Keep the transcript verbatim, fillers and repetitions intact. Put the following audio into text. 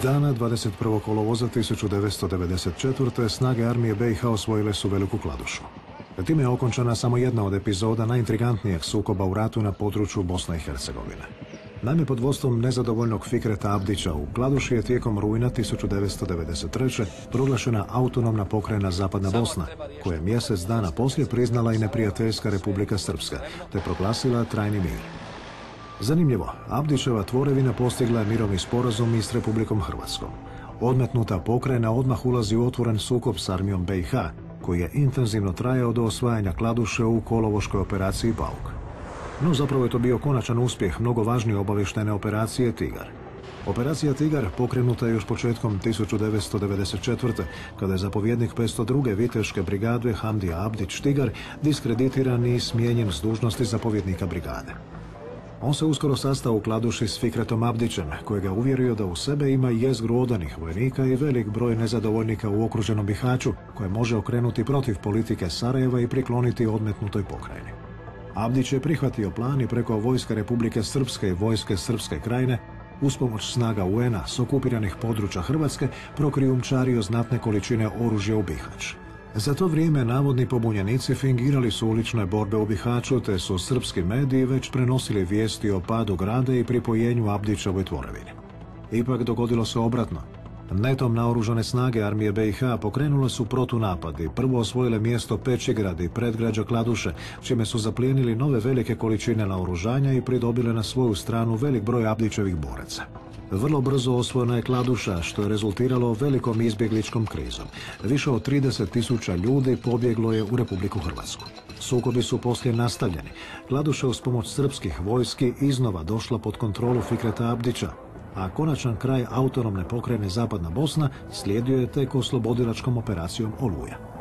Dana dvadeset prvog kolovoza tisuću devetsto devedeset četvrte. snage armije be i ha osvojile su Veliku Kladušu. Time je okončana samo jedna od epizoda najintrigantnijeg sukoba u ratu na području Bosne i Hercegovine. Naime, pod vodstvom nezadovoljnog Fikreta Abdića u Kladuši je tijekom rujna tisuću devetsto devedeset treće. proglašena autonomna pokrajina Zapadna Bosna, koja je mjesec dana poslije priznala i neprijateljska Republika Srpska, te proglasila trajni mir. Zanimljivo, Abdićeva tvorevina postigla je mirovni sporazum i s Republikom Hrvatskom. Odmetnuta pokrajina odmah ulazi u otvoren sukob s armijom be i ha, koji je intenzivno trajao do osvajanja Kladuše u kolovoškoj operaciji Bauk. No zapravo je to bio konačan uspjeh mnogo važnije obavještajne operacije Tigar. Operacija Tigar pokrenuta je još početkom tisuću devetsto devedeset četvrte. kada je zapovjednik petsto druge viteške brigade Hamdija Abdić Tigar diskreditiran i smijenjen s dužnosti zapovjednika brigade. On se uskoro sastao u Kladuši s Fikretom Abdićem, kojega je uvjerio da u sebe ima jezgru odanih vojnika i velik broj nezadovoljnika u okruženom Bihaću, koje može okrenuti protiv politike Sarajeva i prikloniti odmetnutoj pokrajini. Abdić je prihvatio plan i preko vojske Republike Srpske i vojske Srpske krajine, uz pomoć snaga u en a s okupiranih područja Hrvatske, prokrijumčario znatne količine oružja u Bihać. Za to vrijeme navodni pobunjenici fingirali su ulične borbe u Bihaću, te su srpski mediji već prenosili vijesti o padu grada i pripojenju Abdićevoj tvorevini. Ipak dogodilo se obratno. Netom naoružane snage armije be i ha pokrenule su protunapad i prvo osvojile mjesto Pećigrad i predgrađa Kladuše, čime su zaplijenili nove velike količine naoružanja i pridobile na svoju stranu velik broj Abdićevih boraca. Vrlo brzo osvojena je Kladuša, što je rezultiralo velikom izbjegličkom krizom. Više od trideset tisuća ljudi pobjeglo je u Republiku Hrvatsku. Sukobi su poslije nastavljeni. Kladuša uz pomoć srpskih vojski iznova došla pod kontrolu Fikreta Abdića, a konačan kraj autonomne pokrajine Zapadna Bosna slijedio je tek oslobodilačkom operacijom Oluja.